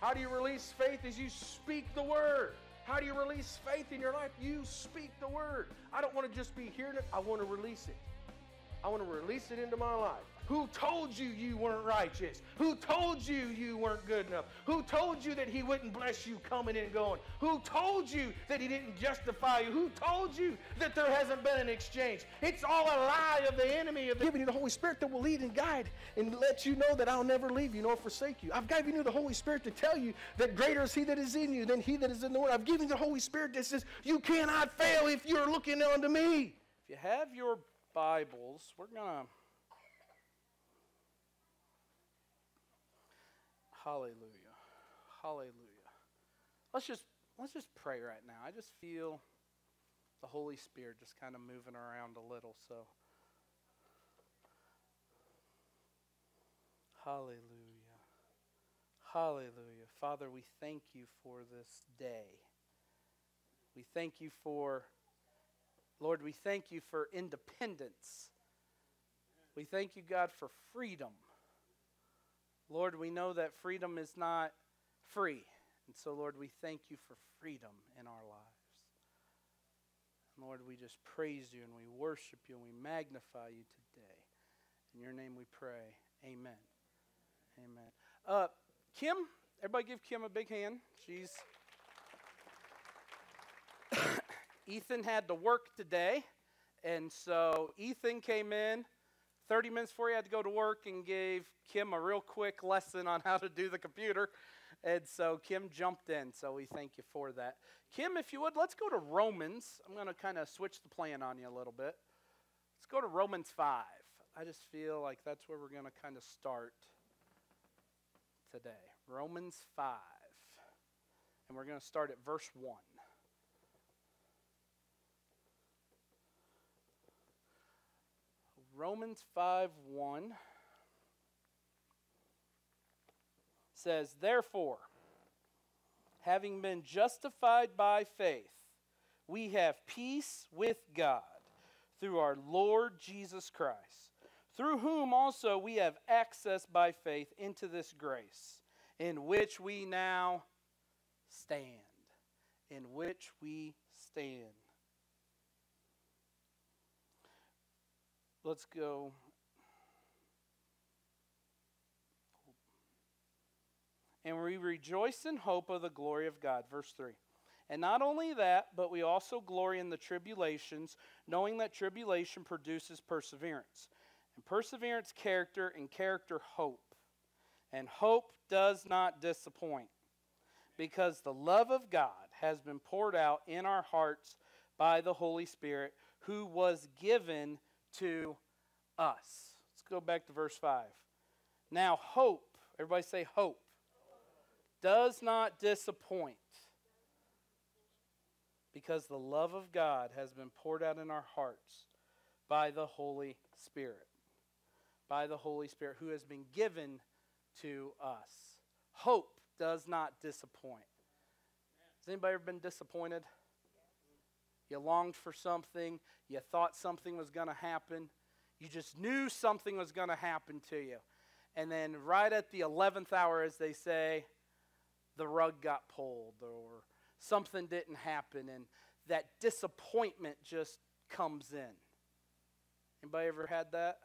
How do you release faith? Is you speak the word. How do you release faith in your life? You speak the word. I don't want to just be hearing it. I want to release it. I want to release it into my life. Who told you you weren't righteous? Who told you you weren't good enough? Who told you that he wouldn't bless you coming and going? Who told you that he didn't justify you? Who told you that there hasn't been an exchange? It's all a lie of the enemy. I've given you the Holy Spirit that will lead and guide and let you know that I'll never leave you nor forsake you. I've given you the Holy Spirit to tell you that greater is he that is in you than he that is in the world. I've given you the Holy Spirit that says you cannot fail if you're looking unto me. If you have your Bibles, we're going to... Hallelujah. Hallelujah. Let's just pray right now. I just feel the Holy Spirit just kind of moving around a little, so. Hallelujah. Hallelujah. Father, we thank you for this day. We thank you for, Lord, we thank you for independence. We thank you, God, for freedom. Lord, we know that freedom is not free. And so, Lord, we thank you for freedom in our lives. And Lord, we just praise you and we worship you and we magnify you today. In your name we pray. Amen. Amen. Kim, everybody give Kim a big hand. Ethan had to work today. And so Ethan came in 30 minutes before he had to go to work and gave Kim a real quick lesson on how to do the computer. And so Kim jumped in, so we thank you for that. Kim, if you would, let's go to Romans. I'm going to kind of switch the plan on you a little bit. Let's go to Romans 5. I just feel like that's where we're going to kind of start today. Romans 5. And we're going to start at verse 1. Romans 5:1 says, "Therefore, having been justified by faith, we have peace with God through our Lord Jesus Christ, through whom also we have access by faith into this grace, in which we now stand." In which we stand. Let's go. "And we rejoice in hope of the glory of God." Verse 3. "And not only that, but we also glory in the tribulations, knowing that tribulation produces perseverance. And perseverance, character, and character, hope. And hope does not disappoint, because the love of God has been poured out in our hearts by the Holy Spirit, who was given to us." Let's go back to verse 5. "Now hope," everybody say hope, "does not disappoint, because the love of God has been poured out in our hearts by the Holy Spirit." By the Holy Spirit who has been given to us. Hope does not disappoint. Has anybody ever been disappointed? You longed for something. You thought something was going to happen. You just knew something was going to happen to you. And then right at the 11th hour, as they say, the rug got pulled or something didn't happen. And that disappointment just comes in. Anybody ever had that?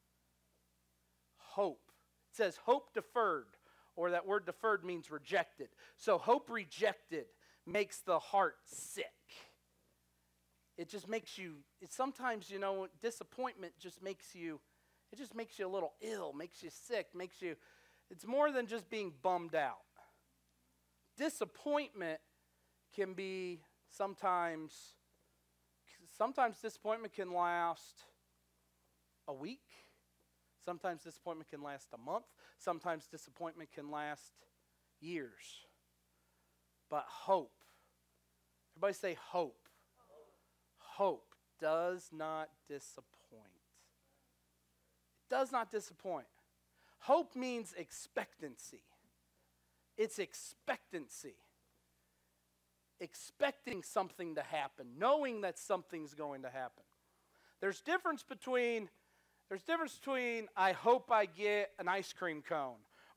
Hope. It says hope deferred, or that word deferred means rejected. So hope rejected makes the heart sick. It just makes you, sometimes, disappointment just makes you, it just makes you a little ill, makes you sick, it's more than just being bummed out. Disappointment can be sometimes disappointment can last a week. Sometimes disappointment can last a month. Sometimes disappointment can last years. But hope, everybody say hope. Hope does not disappoint. It does not disappoint. Hope means expectancy. It's expectancy. Expecting something to happen, knowing that something's going to happen. There's difference between I hope I get an ice cream cone,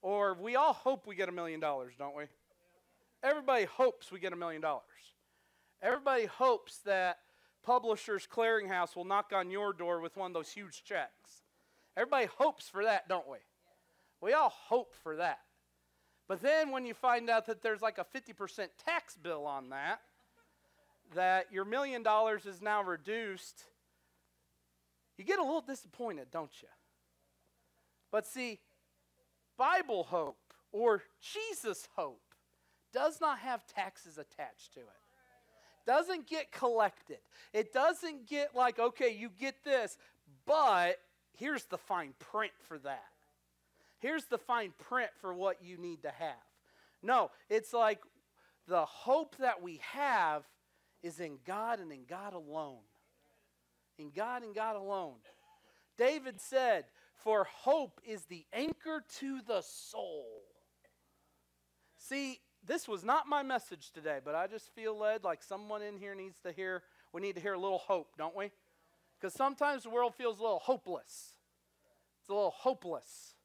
Or we all hope we get $1 million, don't we? Everybody hopes we get $1 million. Everybody hopes that Publishers Clearinghouse will knock on your door with one of those huge checks. Everybody hopes for that, don't we? We all hope for that. But then when you find out that there's like a 50% tax bill on that, that your $1 million is now reduced, you get a little disappointed, don't you? But see, Bible hope or Jesus hope does not have taxes attached to it. Doesn't get collected. It doesn't get like, okay, you get this, but here's the fine print for that. Here's the fine print for what you need to have. No, it's like the hope that we have is in God and in God alone. In God and God alone. David said, for hope is the anchor to the soul. See, this was not my message today, but I just feel led like someone in here needs to hear, we need to hear a little hope, don't we? Because sometimes the world feels a little hopeless. It's a little hopeless.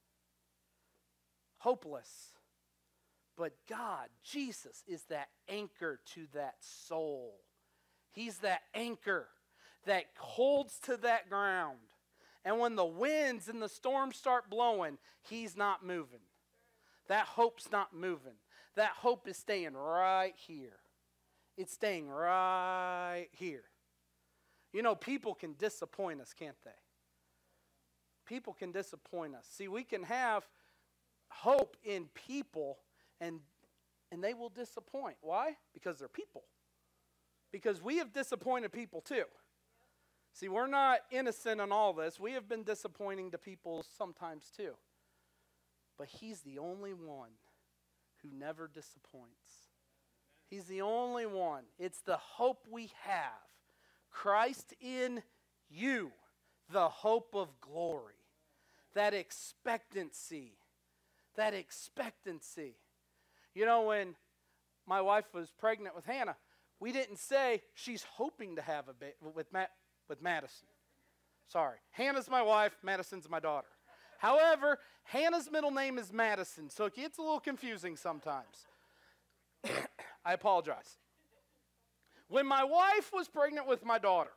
Hopeless. But God, Jesus, is that anchor to that soul. He's that anchor that holds to that ground. And when the winds and the storms start blowing, He's not moving. That hope's not moving. That hope is staying right here. It's staying right here. You know, people can disappoint us, can't they? People can disappoint us. See, we can have hope in people, and they will disappoint. Why? Because they're people. Because we have disappointed people too. See, we're not innocent in all this. We have been disappointing to people sometimes too. But He's the only one who never disappoints. He's the only one. It's the hope we have. Christ in you, the hope of glory. That expectancy. That expectancy. You know, when my wife was pregnant with Hannah, we didn't say she's hoping to have a baby with Madison. Sorry. Hannah's my wife, Madison's my daughter. However, Hannah's middle name is Madison, so it gets a little confusing sometimes. I apologize. When my wife was pregnant with my daughter,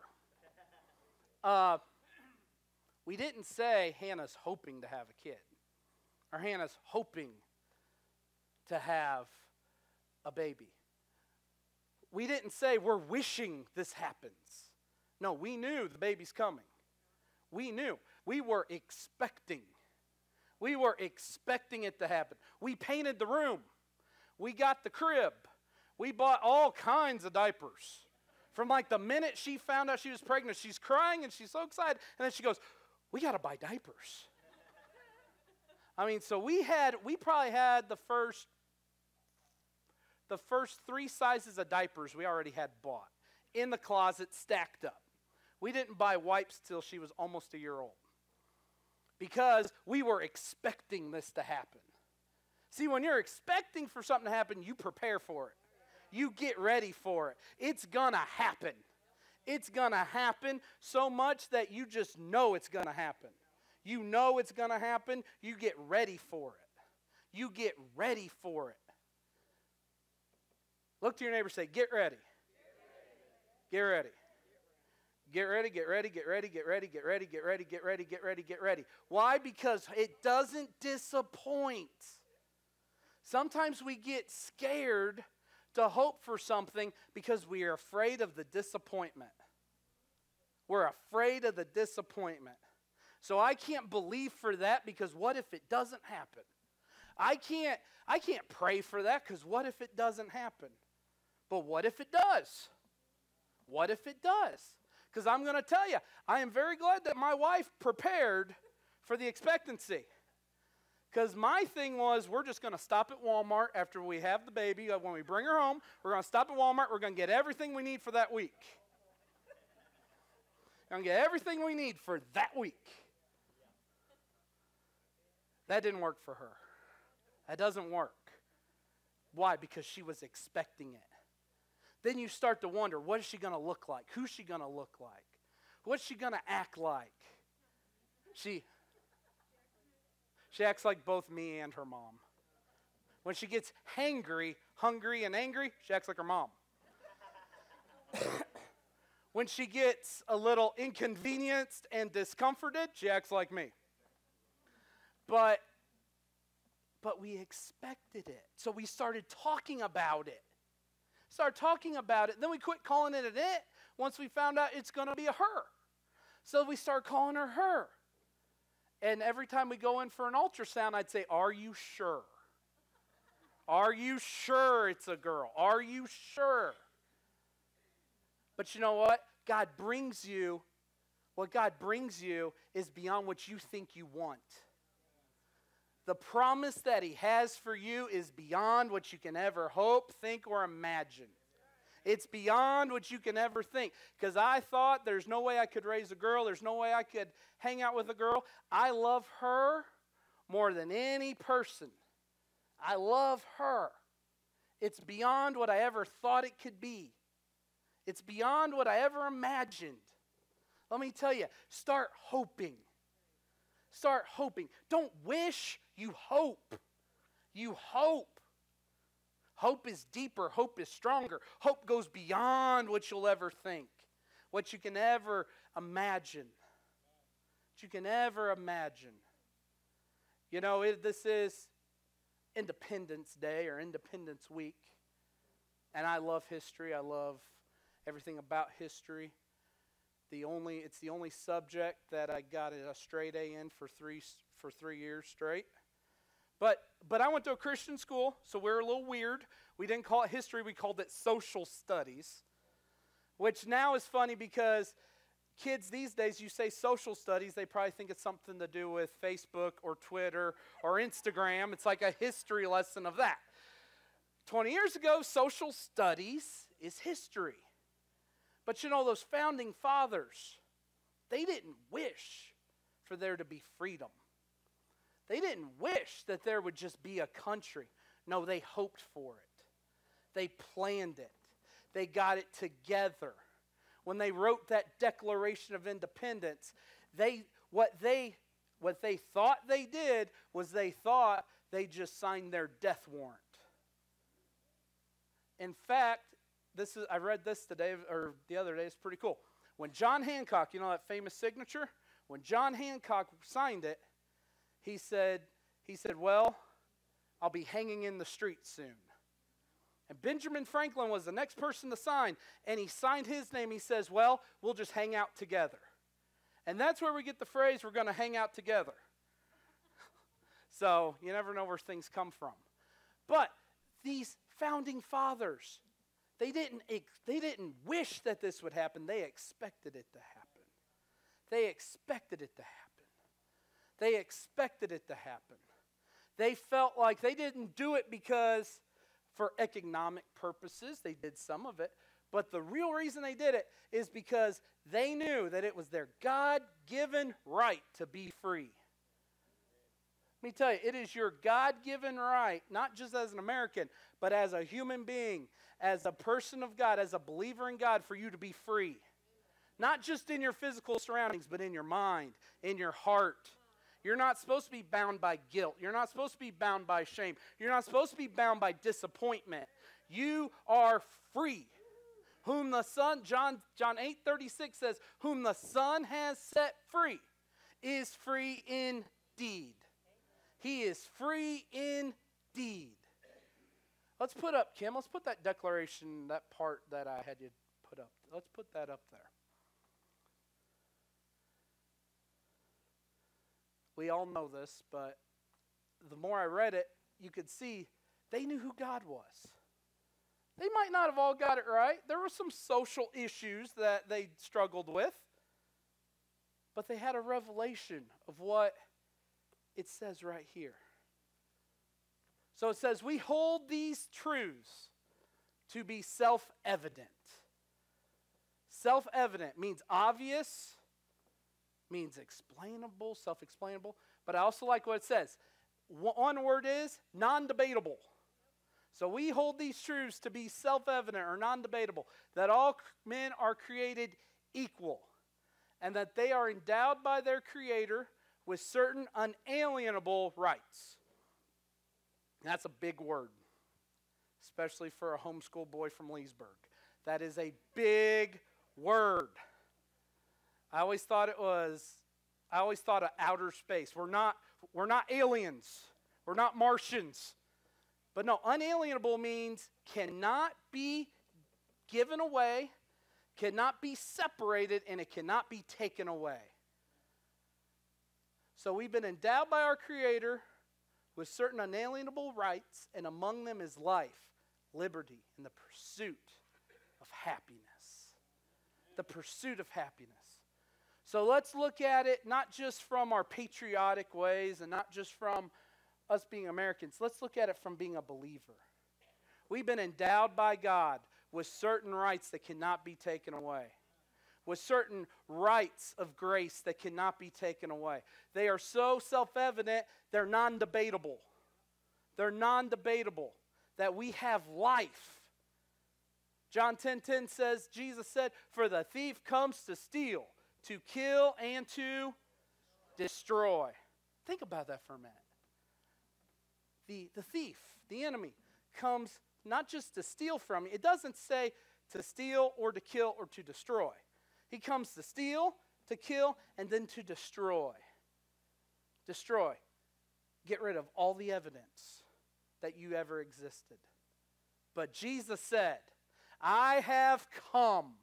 we didn't say Hannah's hoping to have a kid, or Hannah's hoping to have a baby. We didn't say we're wishing this happens. No, we knew the baby's coming. We knew. We were expecting. We were expecting it to happen. We painted the room. We got the crib. We bought all kinds of diapers. From like the minute she found out she was pregnant, she's crying and she's so excited. And then she goes, we got to buy diapers. I mean, so we probably had the first 3 sizes of diapers we already had bought in the closet stacked up. We didn't buy wipes till she was almost a year old because we were expecting this to happen. See, when you're expecting for something to happen, you prepare for it. You get ready for it. It's going to happen. It's going to happen so much that you just know it's going to happen. You know it's going to happen. You get ready for it. You get ready for it. Look to your neighbor and say, get ready. Get ready. Get ready, get ready, get ready, get ready, get ready, get ready, get ready, get ready, get ready. Why? Because it doesn't disappoint. Sometimes we get scared to hope for something because we are afraid of the disappointment. We're afraid of the disappointment. So I can't believe for that because what if it doesn't happen? I can't pray for that because what if it doesn't happen? But what if it does? What if it does? Because I'm going to tell you, I am very glad that my wife prepared for the expectancy. Because my thing was, we're just going to stop at Walmart after we have the baby. When we bring her home, we're going to stop at Walmart. We're going to get everything we need for that week. We're going to get everything we need for that week. That didn't work for her. That doesn't work. Why? Because she was expecting it. Then you start to wonder, what is she going to look like? Who's she going to look like? What's she going to act like? She acts like both me and her mom. When she gets hangry, hungry, and angry, she acts like her mom. When she gets a little inconvenienced and discomforted, she acts like me. But we expected it. So we started talking about it. Then we quit calling it an it once we found out it's going to be a her. So we start calling her her. And every time we go in for an ultrasound, I'd say, are you sure? Are you sure it's a girl? Are you sure? But you know what? What God brings you is beyond what you think you want. The promise that He has for you is beyond what you can ever hope, think, or imagine. It's beyond what you can ever think. Because I thought there's no way I could raise a girl. There's no way I could hang out with a girl. I love her more than any person. I love her. It's beyond what I ever thought it could be. It's beyond what I ever imagined. Let me tell you, start hoping. Start hoping. Don't wish, you hope. You hope. Hope is deeper. Hope is stronger. Hope goes beyond what you'll ever think, what you can ever imagine. What you can ever imagine. You know, this is Independence Day or Independence Week, and I love history. I love everything about history. It's the only subject that I got a straight A in for 3 years straight. But I went to a Christian school, so we're a little weird. We didn't call it history, we called it social studies, which now is funny because kids these days, you say social studies, they probably think it's something to do with Facebook or Twitter or Instagram. It's like a history lesson of that. 20 years ago, social studies is history. But you know, those founding fathers, they didn't wish for there to be freedom. They didn't wish that there would just be a country. No, they hoped for it. They planned it. They got it together. When they wrote that Declaration of Independence, what they thought they did was they thought they just signed their death warrant. In fact, I read this today or the other day. It's pretty cool. When John Hancock, you know that famous signature? When John Hancock signed it, he said, well, I'll be hanging in the street soon. And Benjamin Franklin was the next person to sign, and he signed his name. He says, well, we'll just hang out together. And that's where we get the phrase, we're going to hang out together. So you never know where things come from. But these founding fathers, they didn't wish that this would happen. They expected it to happen. They expected it to happen. They expected it to happen. They felt like they didn't do it because for economic purposes. They did some of it. But the real reason they did it is because they knew that it was their God-given right to be free. Let me tell you, it is your God-given right, not just as an American, but as a human being, as a person of God, as a believer in God, for you to be free. Not just in your physical surroundings, but in your mind, in your heart. You're not supposed to be bound by guilt. You're not supposed to be bound by shame. You're not supposed to be bound by disappointment. You are free. Whom the Son, John 8:36 says, whom the Son has set free is free indeed. He is free indeed. Let's put up, Kim, let's put that declaration, that part that I had you put up. Let's put that up there. We all know this, but the more I read it, you could see they knew who God was. They might not have all got it right. There were some social issues that they struggled with, but they had a revelation of what it says right here. So it says, we hold these truths to be self-evident. Self-evident means obvious, means explainable, self-explainable. But I also like what it says. One word is non-debatable. So we hold these truths to be self-evident or non-debatable, that all men are created equal, and that they are endowed by their Creator with certain unalienable rights. That's a big word, especially for a homeschool boy from Leesburg. That is a big word. I always thought of outer space. We're not aliens. We're not Martians. But no, unalienable means cannot be given away, cannot be separated, and it cannot be taken away. So we've been endowed by our Creator with certain unalienable rights, and among them is life, liberty, and the pursuit of happiness. The pursuit of happiness. So let's look at it not just from our patriotic ways and not just from us being Americans. Let's look at it from being a believer. We've been endowed by God with certain rights that cannot be taken away, with certain rights of grace that cannot be taken away. They are so self-evident, they're non-debatable. They're non-debatable that we have life. John 10:10 says, Jesus said, "For the thief comes to steal, to kill, and to destroy." Think about that for a minute. The thief, the enemy, comes not just to steal from you. It doesn't say to steal or to kill or to destroy. He comes to steal, to kill, and then to destroy. Destroy. Get rid of all the evidence that you ever existed. But Jesus said, "I have come."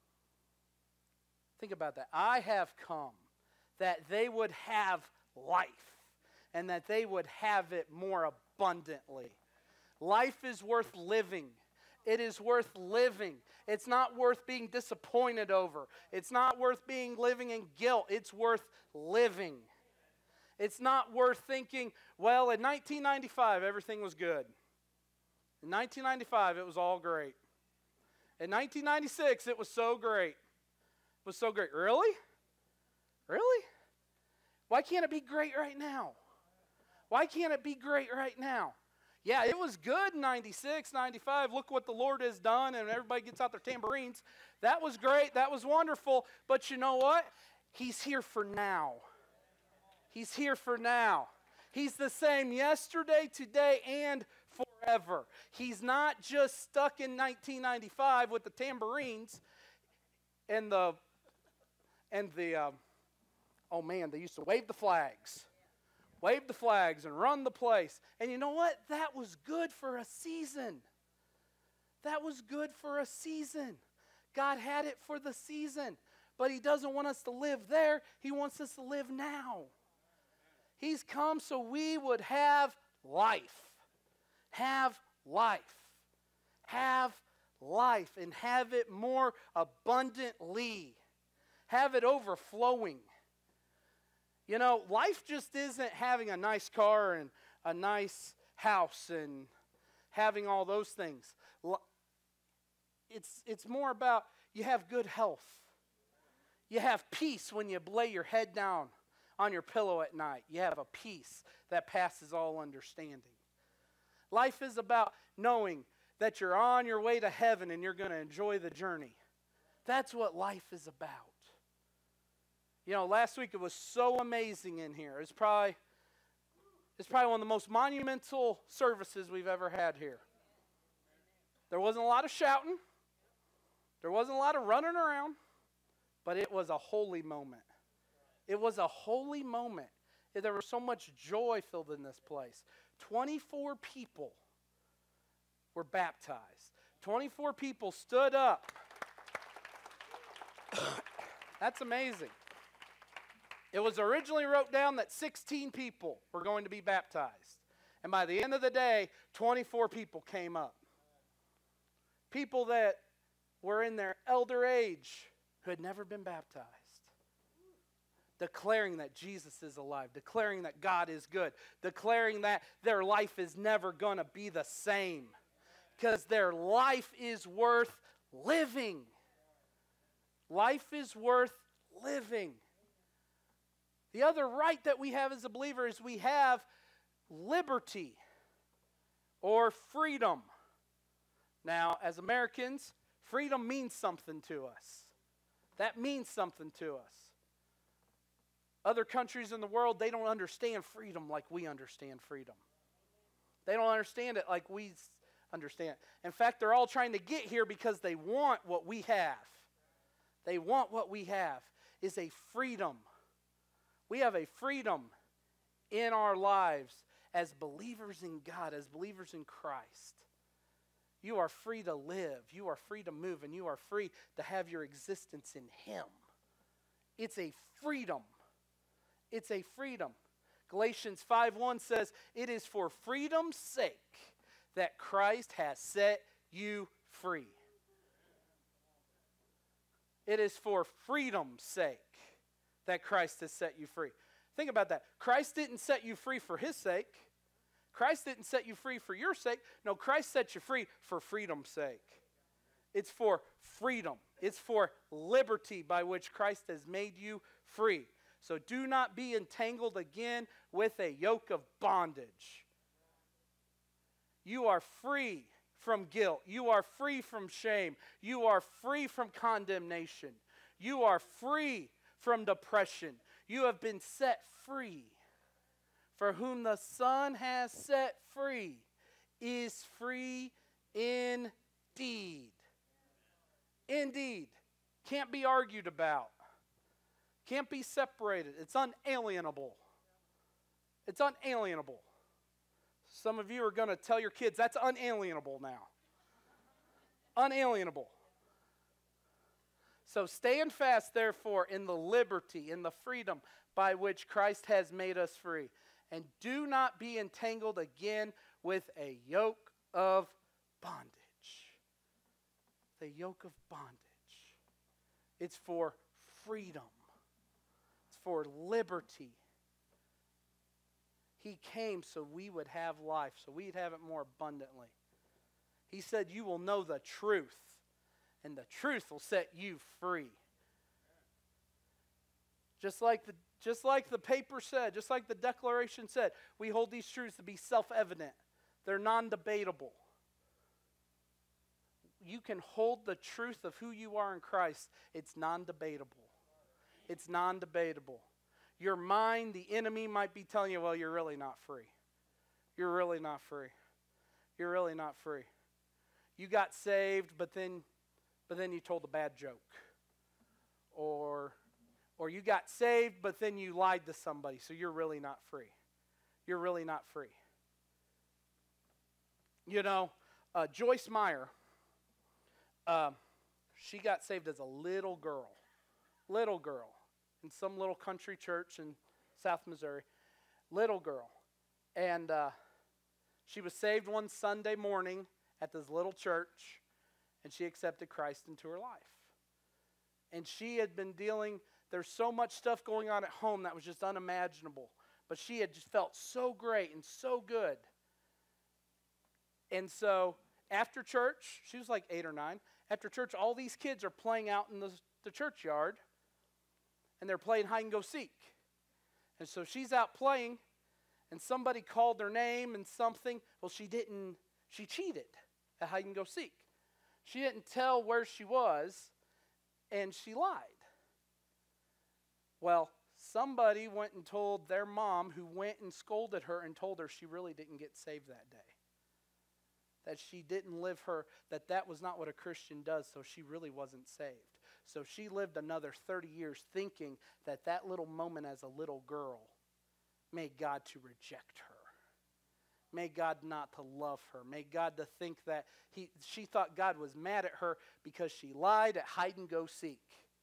Think about that. I have come that they would have life and that they would have it more abundantly. Life is worth living. It is worth living. It's not worth being disappointed over. It's not worth living in guilt. It's worth living. It's not worth thinking, well, in 1995, everything was good. In 1995, it was all great. In 1996, it was so great. It was so great. Really? Really? Why can't it be great right now? Why can't it be great right now? Yeah, it was good in 96, 95. Look what the Lord has done, and everybody gets out their tambourines. That was great. That was wonderful. But you know what? He's here for now. He's here for now. He's the same yesterday, today, and forever. He's not just stuck in 1995 with the tambourines and oh man, they used to wave the flags. Wave the flags and run the place. And you know what? That was good for a season. That was good for a season. God had it for the season. But He doesn't want us to live there. He wants us to live now. He's come so we would have life. Have life. Have life and have it more abundantly. Have it overflowing. You know, life just isn't having a nice car and a nice house and having all those things. It's more about you have good health. You have peace when you lay your head down on your pillow at night. You have a peace that passes all understanding. Life is about knowing that you're on your way to heaven and you're going to enjoy the journey. That's what life is about. You know, last week it was so amazing in here. It's probably one of the most monumental services we've ever had here. There wasn't a lot of shouting. There wasn't a lot of running around. But it was a holy moment. It was a holy moment. There was so much joy filled in this place. 24 people were baptized. 24 people stood up. That's amazing. It was originally wrote down that 16 people were going to be baptized. And by the end of the day, 24 people came up. People that were in their elder age who had never been baptized. Declaring that Jesus is alive. Declaring that God is good. Declaring that their life is never going to be the same. Because their life is worth living. Life is worth living. The other right that we have as a believer is we have liberty or freedom. Now, as Americans, freedom means something to us. That means something to us. Other countries in the world, they don't understand freedom like we understand freedom. They don't understand it like we understand. In fact, they're all trying to get here because they want what we have. They want what we have is a freedom. We have a freedom in our lives as believers in God, as believers in Christ. You are free to live. You are free to move. And you are free to have your existence in Him. It's a freedom. It's a freedom. Galatians 5:1 says, "It is for freedom's sake that Christ has set you free." It is for freedom's sake that Christ has set you free. Think about that. Christ didn't set you free for His sake. Christ didn't set you free for your sake. No, Christ set you free for freedom's sake. It's for freedom. It's for liberty by which Christ has made you free. So do not be entangled again with a yoke of bondage. You are free from guilt. You are free from shame. You are free from condemnation. You are free from depression. You have been set free. For whom the Son has set free is free indeed. Indeed. Can't be argued about. Can't be separated. It's unalienable. It's unalienable. Some of you are going to tell your kids, that's unalienable now. Unalienable. So stand fast, therefore, in the liberty, in the freedom by which Christ has made us free. And do not be entangled again with a yoke of bondage. The yoke of bondage. It's for freedom. It's for liberty. He came so we would have life, so we'd have it more abundantly. He said, you will know the truth, and the truth will set you free. Just like the paper said, just like the Declaration said, we hold these truths to be self-evident. They're non-debatable. You can hold the truth of who you are in Christ. It's non-debatable. It's non-debatable. Your mind, the enemy might be telling you, well, you're really not free. You're really not free. You're really not free. You got saved, but then you told a bad joke. Or you got saved, but then you lied to somebody, so you're really not free. You're really not free. You know, Joyce Meyer, she got saved as a little girl. Little girl. In some little country church in South Missouri. Little girl. And she was saved one Sunday morning at this little church, and she accepted Christ into her life. And she had been there's so much stuff going on at home that was just unimaginable. But she had just felt so great and so good. And so after church, she was like 8 or 9. After church, all these kids are playing out in the churchyard. And they're playing hide and go seek. And so she's out playing, and somebody called her name and something. Well, she cheated at hide and go seek. She didn't tell where she was, and she lied. Well, somebody went and told their mom, who went and scolded her and told her she really didn't get saved that day. That she didn't live that was not what a Christian does, so she really wasn't saved. So she lived another 30 years thinking that little moment as a little girl made God to reject her. Made God not to love her. Made God to think that she thought God was mad at her because she lied at hide and go seek.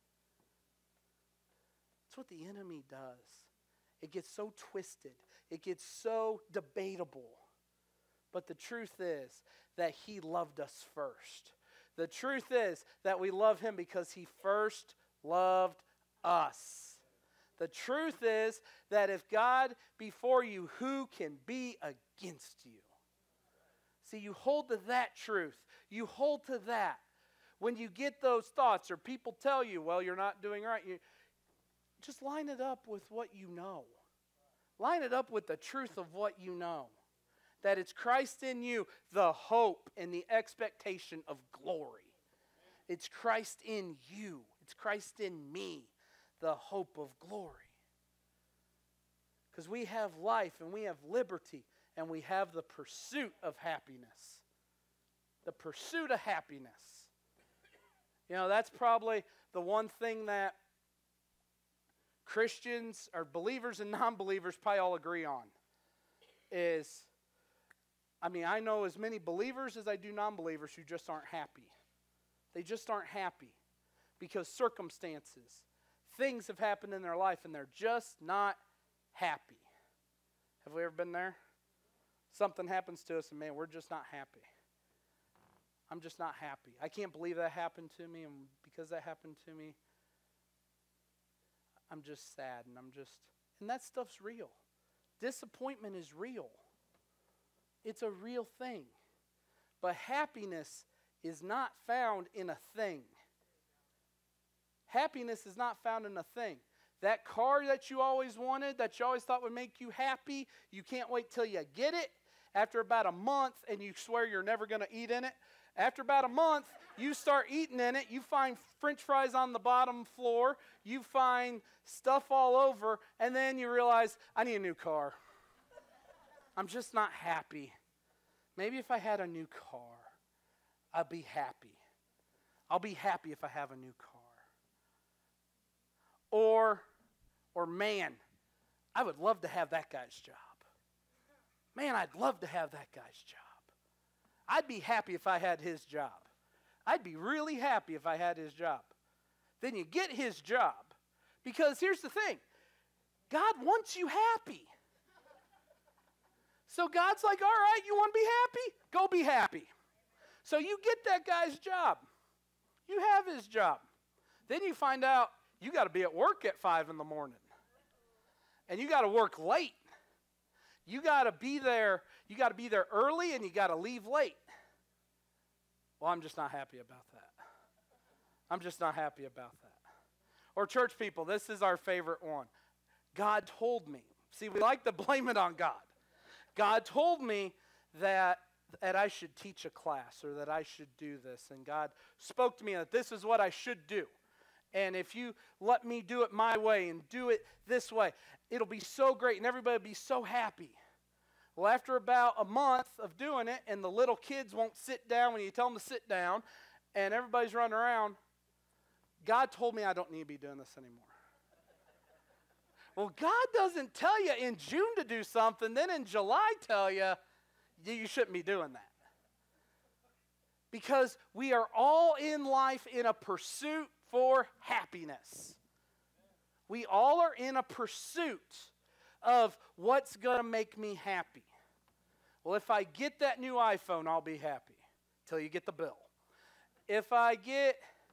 That's what the enemy does. It gets so twisted. It gets so debatable. But the truth is that He loved us first. The truth is that we love Him because He first loved us. The truth is that if God be for you, who can be against you? See, you hold to that truth. You hold to that. When you get those thoughts or people tell you, well, you're not doing right, just line it up with what you know. Line it up with the truth of what you know. That it's Christ in you, the hope and the expectation of glory. It's Christ in you. It's Christ in me, the hope of glory. Because we have life and we have liberty and we have the pursuit of happiness. The pursuit of happiness. You know, that's probably the one thing that Christians or believers and non-believers probably all agree on is, I know as many believers as I do non-believers who just aren't happy. They just aren't happy because circumstances, things have happened in their life and they're just not happy. Have we ever been there? Something happens to us and man, we're just not happy. I'm just not happy. I can't believe that happened to me, and because that happened to me, I'm just sad, and that stuff's real. Disappointment is real. It's a real thing. But happiness is not found in a thing. Happiness is not found in a thing. That car that you always wanted, that you always thought would make you happy, you can't wait till you get it. After about a month, and you swear you're never going to eat in it, after about a month, you start eating in it. You find French fries on the bottom floor. You find stuff all over. And then you realize, I need a new car. I'm just not happy. Maybe if I had a new car, I'd be happy. I'll be happy if I have a new car. Or man, I would love to have that guy's job. Man, I'd love to have that guy's job. I'd be happy if I had his job. I'd be really happy if I had his job. Then you get his job. Because here's the thing. God wants you happy. So God's like, all right, you want to be happy? Go be happy. So you get that guy's job. You have his job. Then you find out you got to be at work at 5 in the morning. And you got to work late. You got to be there. You got to be there early and you got to leave late. Well, I'm just not happy about that. I'm just not happy about that. Or church people, this is our favorite one. God told me. See, we like to blame it on God. God told me that I should teach a class or that I should do this. And God spoke to me that this is what I should do. And if you let me do it my way and do it this way, it'll be so great and everybody will be so happy. Well, after about a month of doing it and the little kids won't sit down when you tell them to sit down and everybody's running around, God told me I don't need to be doing this anymore. Well, God doesn't tell you in June to do something, then in July tell you you shouldn't be doing that. Because we are all in life in a pursuit for happiness. We all are in a pursuit of what's going to make me happy. Well, if I get that new iPhone, I'll be happy till you get the bill. If I get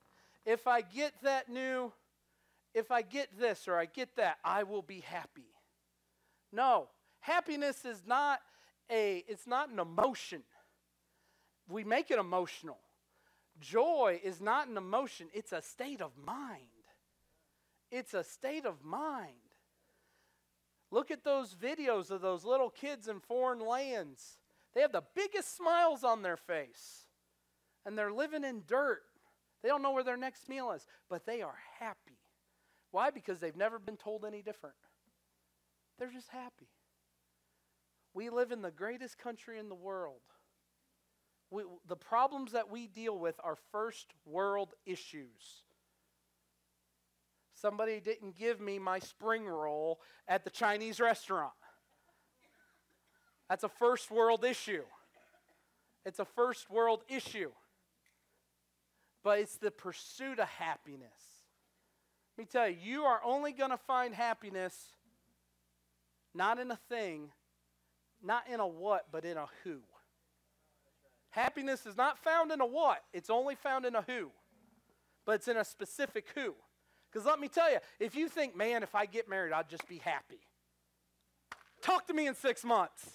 this or I get that, I will be happy. No, happiness is not an emotion. We make it emotional. Joy is not an emotion, it's a state of mind. It's a state of mind. Look at those videos of those little kids in foreign lands. They have the biggest smiles on their face. And they're living in dirt. They don't know where their next meal is, but they are happy. Why? Because they've never been told any different. They're just happy. We live in the greatest country in the world. The problems that we deal with are first world issues. Somebody didn't give me my spring roll at the Chinese restaurant. That's a first world issue. It's a first world issue. But it's the pursuit of happiness. Let me tell you, you are only going to find happiness not in a thing, not in a what, but in a who. Happiness is not found in a what, it's only found in a who. But it's in a specific who. Because let me tell you, if you think, man, if I get married, I'll just be happy. Talk to me in 6 months.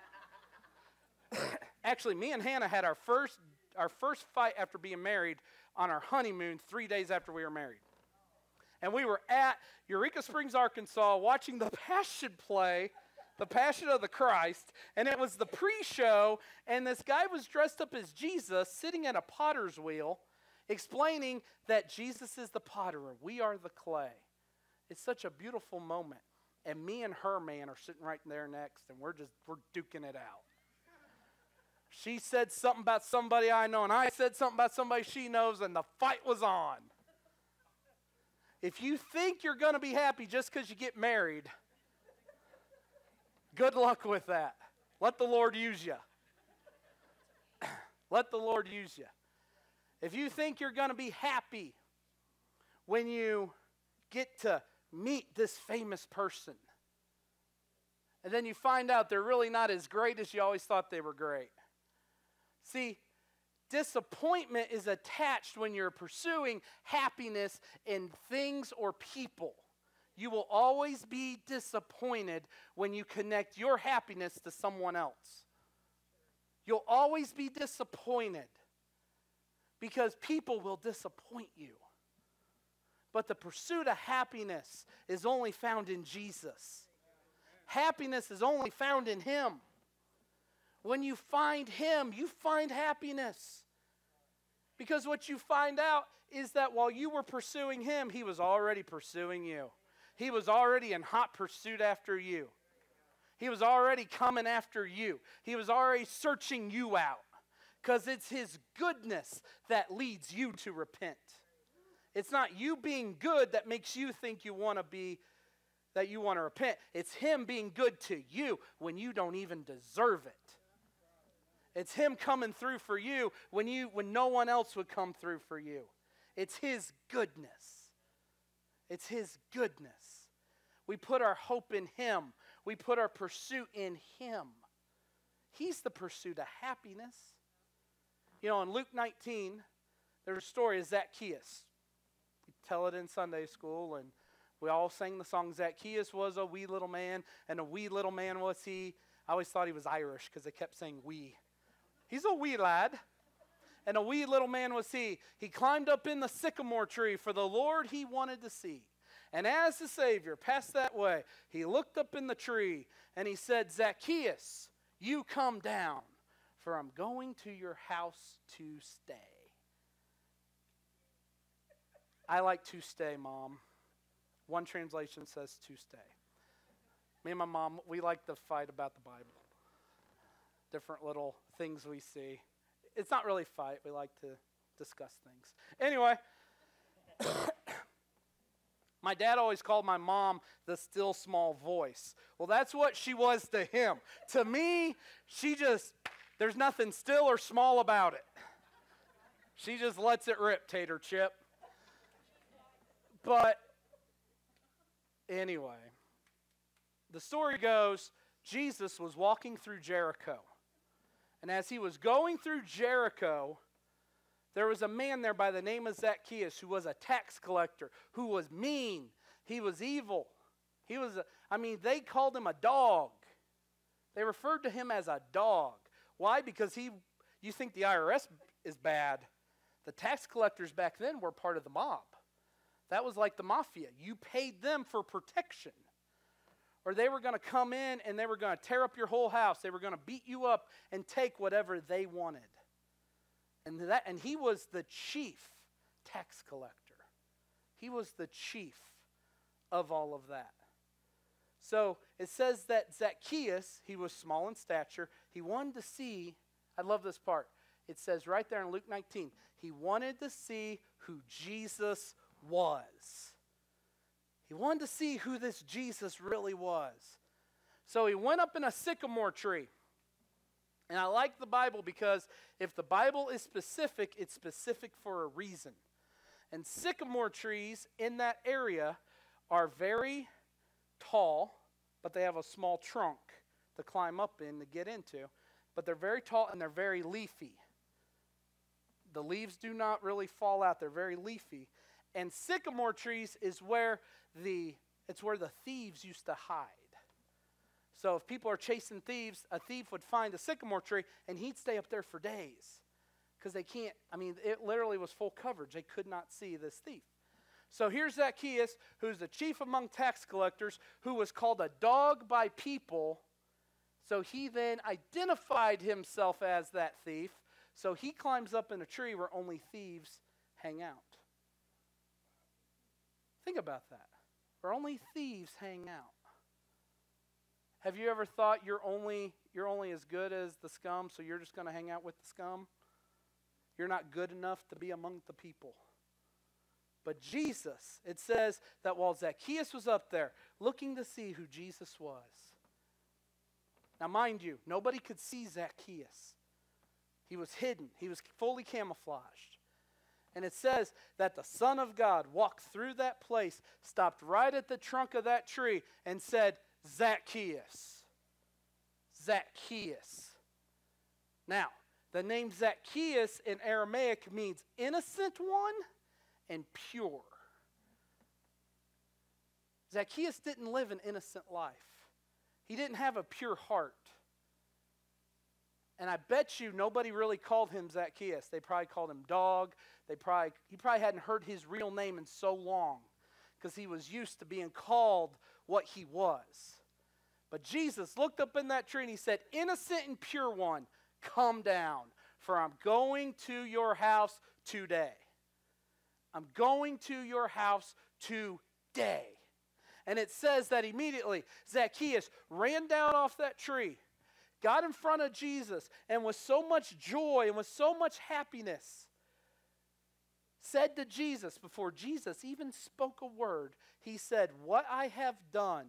Actually, me and Hannah had our first fight after being married on our honeymoon 3 days after we were married. And we were at Eureka Springs, Arkansas, watching the Passion play, the Passion of the Christ, and it was the pre-show, and this guy was dressed up as Jesus, sitting at a potter's wheel, explaining that Jesus is the potter and we are the clay. It's such a beautiful moment. And me and her, man, are sitting right there next, and we're duking it out. She said something about somebody I know, and I said something about somebody she knows, and the fight was on. If you think you're going to be happy just because you get married, good luck with that. Let the Lord use you. Let the Lord use you. If you think you're going to be happy when you get to meet this famous person, and then you find out they're really not as great as you always thought they were great. See, disappointment is attached when you're pursuing happiness in things or people. You will always be disappointed when you connect your happiness to someone else. You'll always be disappointed because people will disappoint you. But the pursuit of happiness is only found in Jesus. Happiness is only found in Him. When you find Him, you find happiness. Because what you find out is that while you were pursuing Him, He was already pursuing you. He was already in hot pursuit after you. He was already coming after you. He was already searching you out. Because it's His goodness that leads you to repent. It's not you being good that makes you think you want to repent. It's Him being good to you when you don't even deserve it. It's Him coming through for you when no one else would come through for you. It's His goodness. It's His goodness. We put our hope in Him. We put our pursuit in Him. He's the pursuit of happiness. You know, in Luke 19, there's a story of Zacchaeus. We tell it in Sunday school, and we all sang the song, Zacchaeus was a wee little man, and a wee little man was he. I always thought he was Irish because they kept saying wee. He's a wee lad, and a wee little man was he. He climbed up in the sycamore tree for the Lord he wanted to see. And as the Savior passed that way, he looked up in the tree, and he said, Zacchaeus, you come down, for I'm going to your house to stay. I like to stay, Mom. One translation says to stay. Me and my mom, we like to fight about the Bible. Different little things we see. It's not really fight. We like to discuss things. Anyway, my dad always called my mom the still small voice. Well, that's what she was to him. To me, there's nothing still or small about it. She just lets it rip, Tater Chip. But anyway, the story goes, Jesus was walking through Jericho. And as he was going through Jericho, there was a man there by the name of Zacchaeus who was a tax collector, who was mean. He was evil. They called him a dog. They referred to him as a dog. Why? Because you think the IRS is bad. The tax collectors back then were part of the mob. That was like the mafia. You paid them for protection. Or they were going to come in and they were going to tear up your whole house. They were going to beat you up and take whatever they wanted. And he was the chief tax collector. He was the chief of all of that. So it says that Zacchaeus, he was small in stature. He wanted to see, I love this part. It says right there in Luke 19, he wanted to see who Jesus was. He wanted to see who this Jesus really was. So he went up in a sycamore tree. And I like the Bible because if the Bible is specific, it's specific for a reason. And sycamore trees in that area are very tall, but they have a small trunk to climb up in to get into. But they're very tall and they're very leafy. The leaves do not really fall out. They're very leafy. And sycamore trees is where the thieves used to hide. So if people are chasing thieves, a thief would find a sycamore tree and he'd stay up there for days. Because it literally was full coverage. They could not see this thief. So here's Zacchaeus, who's the chief among tax collectors, who was called a dog by people. So he then identified himself as that thief. So he climbs up in a tree where only thieves hang out. Think about that. Where only thieves hang out. Have you ever thought you're only as good as the scum, so you're just going to hang out with the scum? You're not good enough to be among the people. But Jesus, it says that while Zacchaeus was up there looking to see who Jesus was. Now mind you, nobody could see Zacchaeus. He was hidden. He was fully camouflaged. And it says that the Son of God walked through that place, stopped right at the trunk of that tree, and said, Zacchaeus. Zacchaeus. Now, the name Zacchaeus in Aramaic means innocent one and pure. Zacchaeus didn't live an innocent life. He didn't have a pure heart. And I bet you nobody really called him Zacchaeus. They probably called him Dog. He probably hadn't heard his real name in so long because he was used to being called what he was. But Jesus looked up in that tree and he said, innocent and pure one, come down, for I'm going to your house today. I'm going to your house today. And it says that immediately Zacchaeus ran down off that tree, got in front of Jesus, and with so much joy and with so much happiness, said to Jesus, before Jesus even spoke a word, he said, what I have done,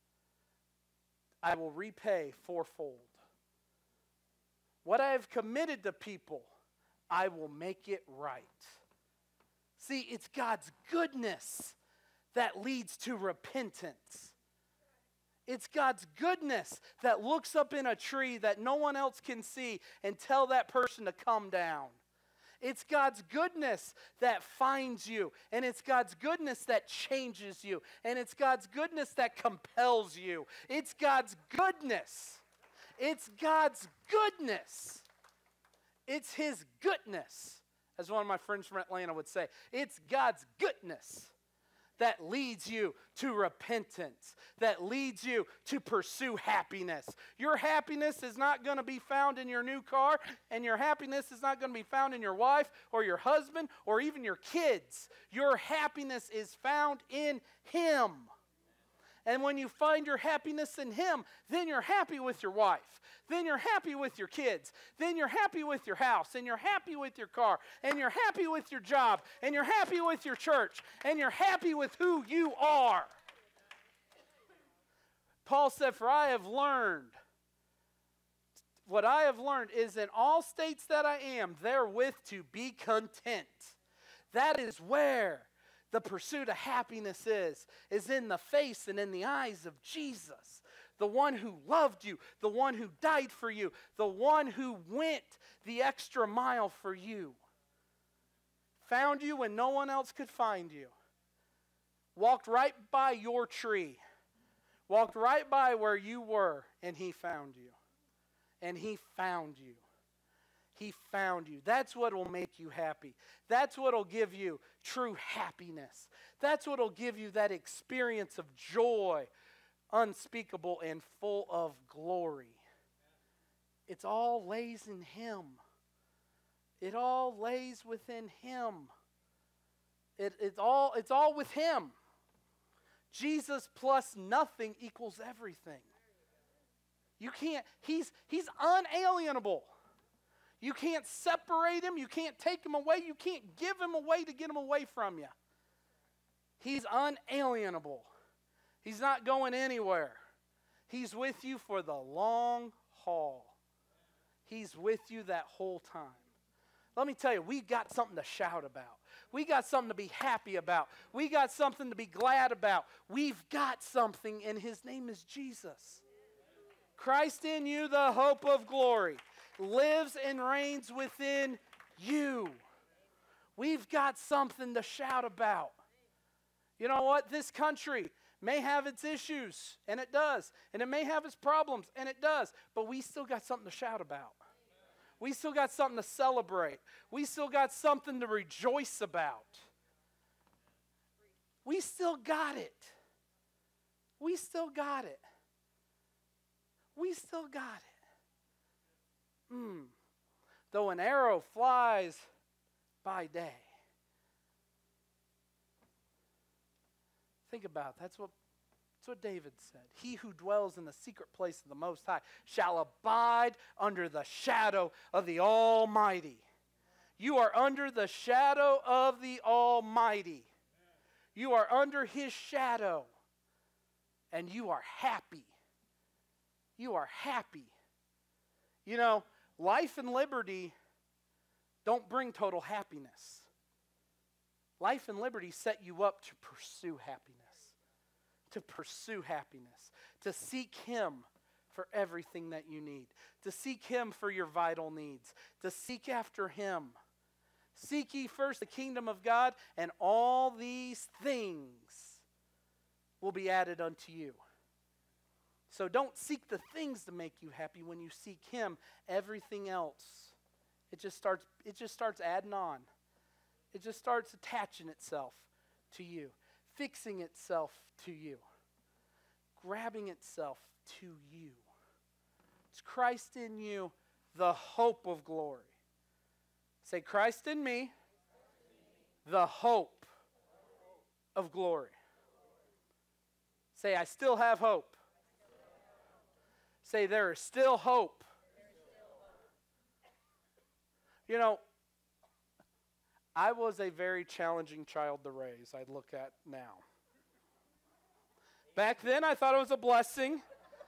I will repay fourfold. What I have committed to people, I will make it right. See, it's God's goodness that leads to repentance. It's God's goodness that looks up in a tree that no one else can see and tell that person to come down. It's God's goodness that finds you, and it's God's goodness that changes you, and it's God's goodness that compels you. It's God's goodness. It's God's goodness. It's His goodness, as one of my friends from Atlanta would say. It's God's goodness that leads you to repentance, that leads you to pursue happiness. Your happiness is not going to be found in your new car, and your happiness is not going to be found in your wife or your husband or even your kids. Your happiness is found in Him. And when you find your happiness in Him, then you're happy with your wife. Then you're happy with your kids. Then you're happy with your house. And you're happy with your car. And you're happy with your job. And you're happy with your church. And you're happy with who you are. Paul said, for I have learned, what I have learned is in all states that I am, therewith to be content. That is where the pursuit of happiness is in the face and in the eyes of Jesus, the one who loved you, the one who died for you, the one who went the extra mile for you, found you when no one else could find you, walked right by your tree, walked right by where you were, and He found you. And He found you. He found you. That's what will make you happy. That's what will give you true happiness. That's what will give you that experience of joy, unspeakable and full of glory. It's all lays in Him. It all lays within Him. It's all with Him. Jesus plus nothing equals everything. You can't, He's unalienable. You can't separate Him. You can't take Him away. You can't give Him away to get Him away from you. He's unalienable. He's not going anywhere. He's with you for the long haul. He's with you that whole time. Let me tell you, we got something to shout about. We got something to be happy about. We got something to be glad about. We've got something, and His name is Jesus. Christ in you, the hope of glory, lives and reigns within you. We've got something to shout about. You know what? This country may have its issues, and it does. And it may have its problems, and it does. But we still got something to shout about. We still got something to celebrate. We still got something to rejoice about. We still got it. We still got it. We still got it. Though an arrow flies by day. Think about it. That's what That's what David said. He who dwells in the secret place of the Most High shall abide under the shadow of the Almighty. You are under the shadow of the Almighty. You are under His shadow. And you are happy. You are happy. You know, life and liberty don't bring total happiness. Life and liberty set you up to pursue happiness. To pursue happiness. To seek Him for everything that you need. To seek Him for your vital needs. To seek after Him. Seek ye first the kingdom of God, and all these things will be added unto you. So don't seek the things to make you happy. When you seek Him, everything else, it just starts adding on. It just starts attaching itself to you, fixing itself to you, grabbing itself to you. It's Christ in you, the hope of glory. Say, Christ in me, the hope of glory. Say, I still have hope. Say, there is still hope. You know, I was a very challenging child to raise, I look at now. Back then, I thought it was a blessing.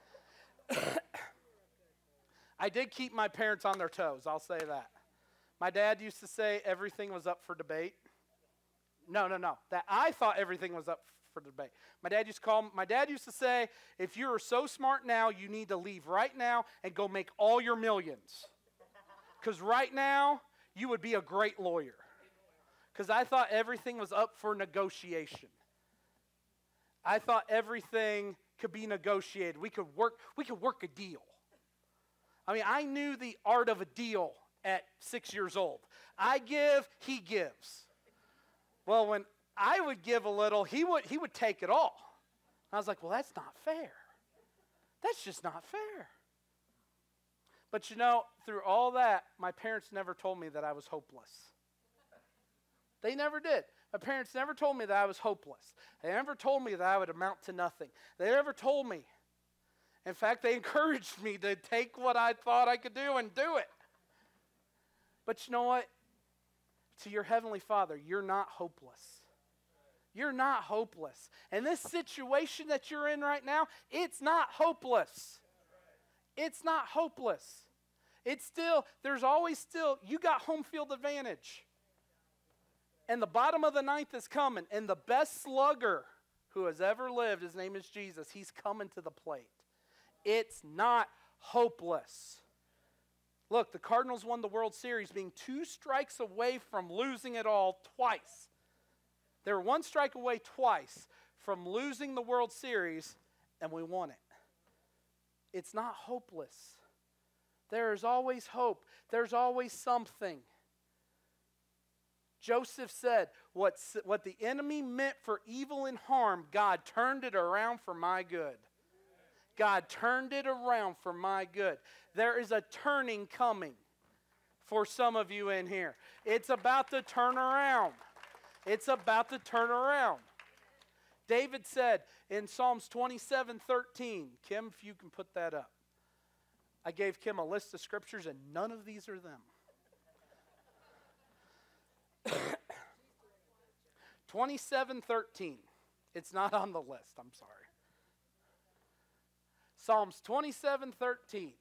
I did keep my parents on their toes, I'll say that. My dad used to say everything was up for debate. No. That I thought everything was up for debate. My dad used to say, if you are so smart now, you need to leave right now and go make all your millions. Because right now, you would be a great lawyer. Because I thought everything was up for negotiation. I thought everything could be negotiated. We could work a deal. I mean, I knew the art of a deal at 6 years old. I give, he gives. Well, when I would give a little, he would take it all. I was like, well, that's not fair. That's just not fair. But you know, through all that, my parents never told me that I was hopeless. They never did. My parents never told me that I was hopeless. They never told me that I would amount to nothing. They never told me. In fact, they encouraged me to take what I thought I could do and do it. But you know what? To your Heavenly Father, you're not hopeless. You're not hopeless. And this situation that you're in right now, it's not hopeless. It's not hopeless. It's still, there's always still, you got home field advantage. And the bottom of the ninth is coming. And the best slugger who has ever lived, his name is Jesus. He's coming to the plate. It's not hopeless. Look, the Cardinals won the World Series being 2 strikes away from losing it all twice. They were 1 strike away twice from losing the World Series, and we won it. It's not hopeless. There is always hope. There's always something. Joseph said, what the enemy meant for evil and harm, God turned it around for my good. God turned it around for my good. There is a turning coming for some of you in here. It's about to turn around. It's about to turn around. David said in Psalms 27:13, Kim, if you can put that up. I gave Kim a list of scriptures and none of these are them. 27:13. It's not on the list, I'm sorry. Psalms 27:13.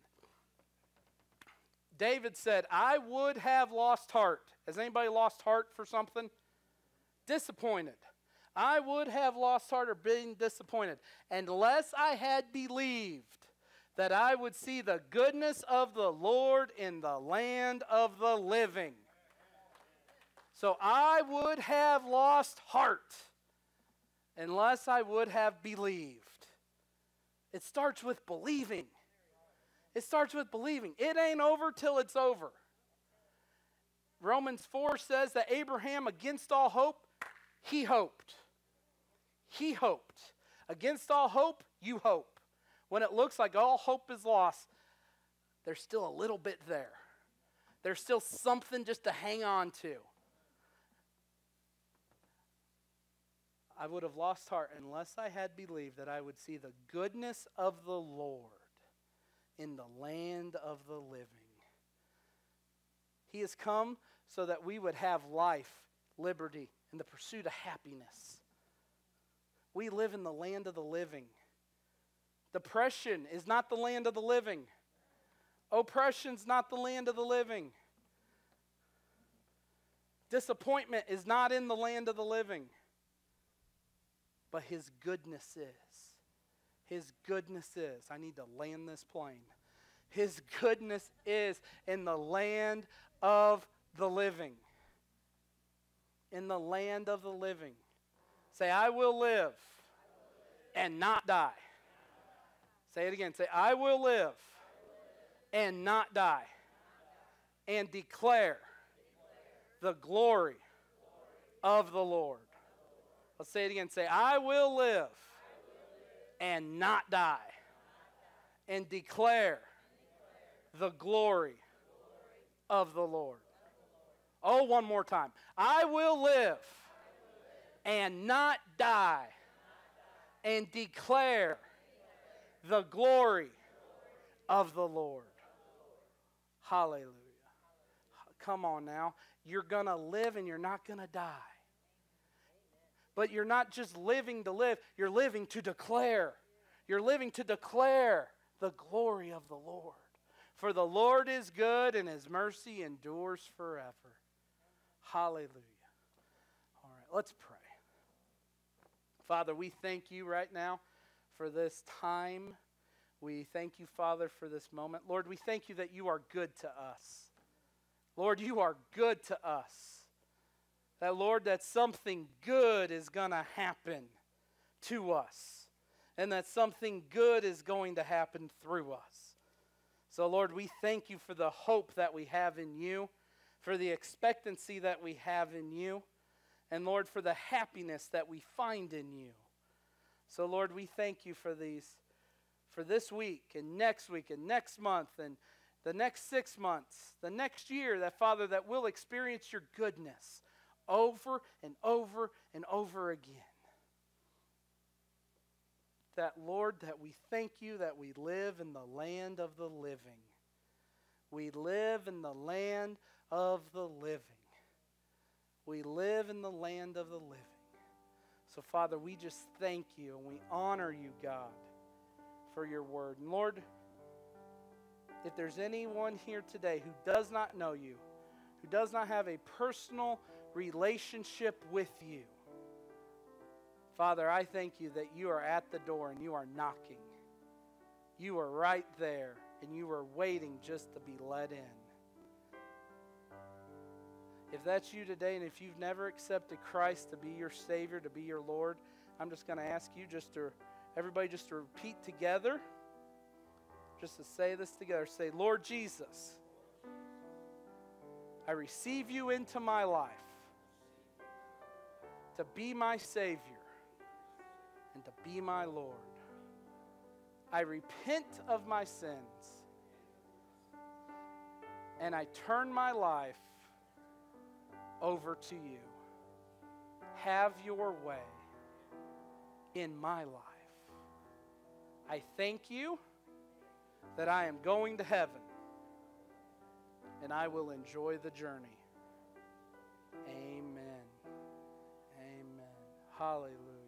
David said, I would have lost heart. Has anybody lost heart for something? Disappointed. I would have lost heart or been disappointed unless I had believed that I would see the goodness of the Lord in the land of the living. So I would have lost heart unless I would have believed. It starts with believing. It starts with believing. It ain't over till it's over. Romans 4 says that Abraham, against all hope, he hoped. He hoped. Against all hope, you hope. When it looks like all hope is lost, there's still a little bit there. There's still something just to hang on to. I would have lost heart unless I had believed that I would see the goodness of the Lord in the land of the living. He has come so that we would have life, liberty, and the pursuit of happiness. We live in the land of the living. Depression is not the land of the living. Oppression's not the land of the living. Disappointment is not in the land of the living. But His goodness is. His goodness is. I need to land this plane. His goodness is in the land of the living. In the land of the living. Say, I will live and not die. Say it again. Say, I will live and not die. And declare the glory of the Lord. Let's say it again. Say, I will live and not die. And declare the glory of the Lord. Oh, one more time. I will live and not die. And declare the glory of the Lord. Hallelujah. Come on now. You're going to live and you're not going to die. But you're not just living to live, you're living to declare. You're living to declare the glory of the Lord. For the Lord is good and His mercy endures forever. Hallelujah. All right, let's pray. Father, we thank You right now for this time. We thank You, Father, for this moment. Lord, we thank You that You are good to us. Lord, You are good to us. That, Lord, that something good is going to happen to us. And that something good is going to happen through us. So, Lord, we thank You for the hope that we have in You, for the expectancy that we have in You, and, Lord, for the happiness that we find in You. So, Lord, we thank You for this week and next month and the next 6 months, the next year, that, Father, that we'll experience Your goodness over and over and over again. That, Lord, that we thank You that we live in the land of the living. We live in the land of the living. We live in the land of the living. So, Father, we just thank You and we honor You, God, for Your word. And, Lord, if there's anyone here today who does not know You, who does not have a personal relationship with You, Father, I thank You that You are at the door and You are knocking. You are right there and You are waiting just to be let in. If that's you today and if you've never accepted Christ to be your Savior, to be your Lord, I'm just going to ask you everybody just to repeat together, just to say this together. Say, Lord Jesus, I receive You into my life to be my Savior and to be my Lord. I repent of my sins and I turn my life over to You. Have Your way in my life. I thank You that I am going to heaven and I will enjoy the journey. Amen. Amen. Hallelujah.